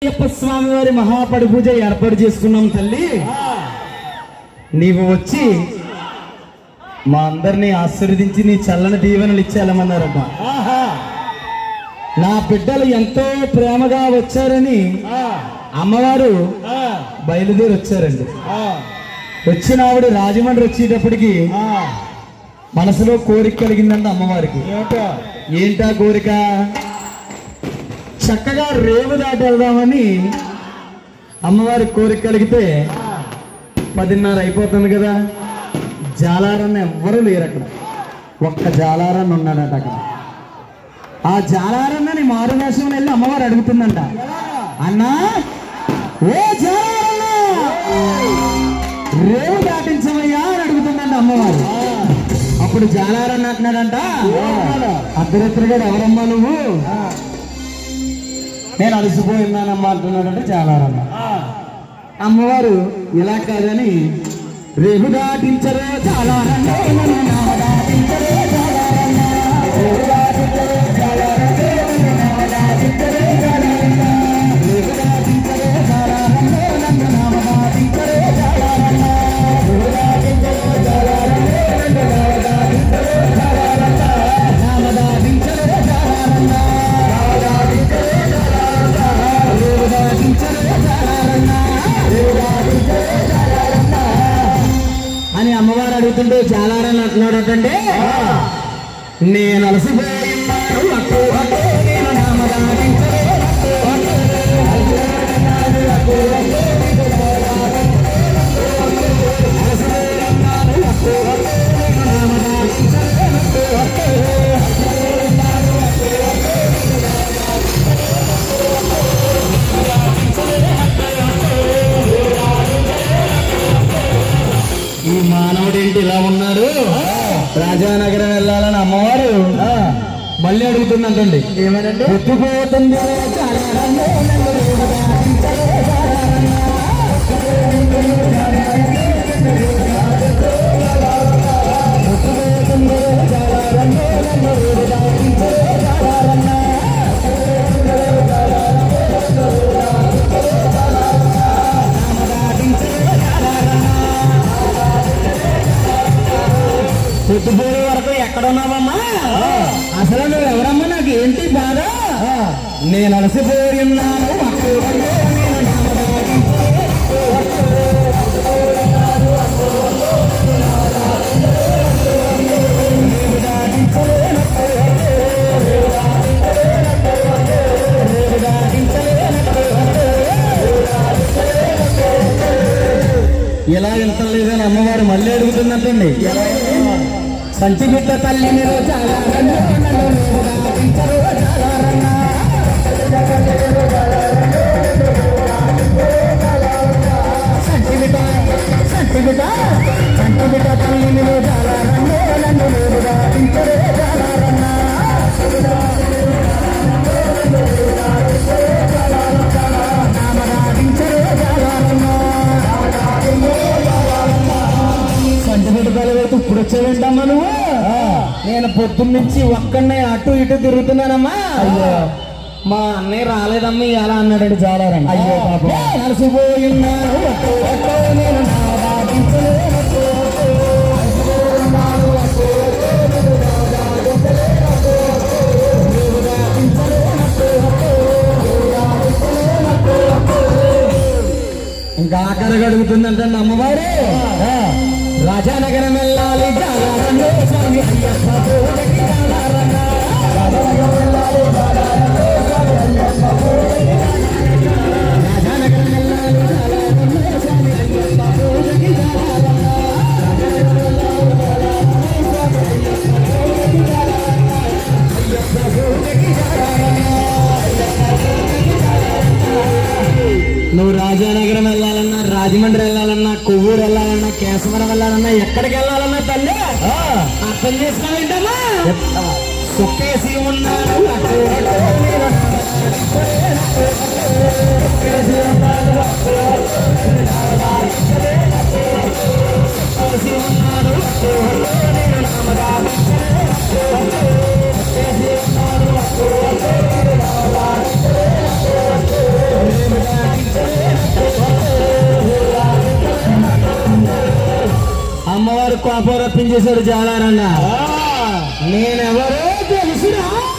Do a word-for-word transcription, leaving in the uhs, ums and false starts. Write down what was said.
అయ్యప్ప స్వామి వారి మహాపడి పూజ ఏర్పాటు చేసుకున్నాం తల్లి. నీవు వచ్చి మా అందరినీ ఆశీర్వదించి నీ చల్లని దీవెనలు ఇచ్చేయాలమన్నారట. నా బిడ్డలు ఎంతో ప్రేమగా వచ్చారని అమ్మవారు బయలుదేరి వచ్చారండి. వచ్చిన ఆవిడ రాజమండ్రి వచ్చేటప్పటికి మనసులో కోరిక కలిగిందంట అమ్మవారికి. ఏంటా కోరిక? చక్కగా రేవు దాటి వెళ్దామని అమ్మవారికి కోరిక కలిగితే పదిన్నర అయిపోతుంది కదా, జాలారన్న ఎవ్వరూ లేరు అక్కడ, ఒక్క జాలారన్న ఉన్నాడట అక్కడ. ఆ జాలారన్నని మారువేషంలో వెళ్ళి అమ్మవారు అడుగుతుందంట, అన్నా ఓ జాలారన్న రేవు దాటించమయ్యా అని అడుగుతుందంట అమ్మవారు. అప్పుడు జాలారన్న అంటున్నాడంట, అర్ధరాత్రిగా ఎవరమ్మా నువ్వు? నేను అలసిపోయిందానమ్మా అంటున్నాడంటే జాలారన్న. అమ్మవారు ఇలా కాదని రేవు దాటించరే జాలారన్న, దాటించరే జాలారన్న, రేవు దాటించరే జాలారన్న, దాటించరే జాలారన్న, రేవు దాటించరే జాలారన్న, నన్ను నామ దాటించరే జాలారన్న, రేవు దాటించరే జాలారన్న, నన్ను నామ దాటించరే జాలారన్న, నామ దాటించరే జాలారన్న, నామ దాటించరే జాలారన్న, రేవు దాటించరే జాలారన్న, రేవు దాటించరే జాలారన్న అని అమ్మవారు అడుగుతుంటే జాలారన్న అంటున్నాడటండి, నేను అలసిపోయిన్నాను అట్టు అట్టు నేను నామ దాటించరే అట్టు అట్టు అలసిపోయిన్నాను అట్టు అట్టు నేను నామ దాటించరే అట్టు అట్టు ఈ మానవుడేంటి ఇలా ఉన్నారు? రాజానగరం వెళ్ళాలని అమ్మవారు మళ్ళీ అడుగుతుందంటండి. ఏమనంటే ఎత్తుపోతుంది పొద్దుపోయే వరకు ఎక్కడున్నావమ్మా? అసలు నువ్వు ఎవరమ్మా? నాకు ఏంటి బాధ? నేను అలసిపోయి ఉన్నాను. ఎలా వెళ్తలేదని అమ్మవారు మళ్ళీ అడుగుతుందంటండి. సంచి బిడ్డ తల్లి మీరు జాలారన్న, సంచి బిడ్డ సంచి బిడ్డ సంచి బిడ్డ తల్లి మీరు జాలారన్న, నన్ను మీరు దాటించరే జాలారన్న, నామ దాటించరే జాలారన్న, సంచి బిడ్డ తల్లి వైపు ఇప్పుడు వచ్చేవేంటమ్మా నువ్వు? నేను పొద్దున్న నుంచి ఒక్కడనే అటు ఇటు తిరుగుతున్నానమ్మా. అయ్యో మా అన్నయ్య రాలేదమ్మా ఇలా అన్నాడండి జాలారన్న. అయ్యో పాపం అలసిపోయిన్నాను నేను ఇంకా ఆఖరికి అడుగుతుందంటే అమ్మవారు, రాజానగరం వెళ్ళాలి జాలారన్న, స్వామి అయ్యప్ప పూజకి జాలారన్న, రాజానగరం వెళ్ళాలి జాలారన్న, స్వామి అయ్యప్ప పూజకి జాలారన్న, రాజానగరం వెళ్ళాలి జాలారన్న, స్వామి అయ్యప్ప పూజకి జాలారన్న, రాజానగరం వెళ్ళాలి జాలారన్న, స్వామి అయ్యప్ప పూజకి జాలారన్న, అయ్యప్ప పూజకి జాలారన్న, అయ్యప్ప పూజకి జాలారన్న. నువ్వు రాజానగరం వెళ్ళాలన్నా, రాజమండ్రి వెళ్ళాలన్నా, కొవ్వూరు వెళ్ళాలన్నా, కేశవరం వెళ్ళాలన్నా, ఎక్కడికి వెళ్ళాలన్నా తల్లి అర్థం చేసుకోవాలంటమ్మా. సుఖేసి ఉన్నాను ఉన్నాను చేశాడు జాలారన్న. నేనెవరో తెలుసురా.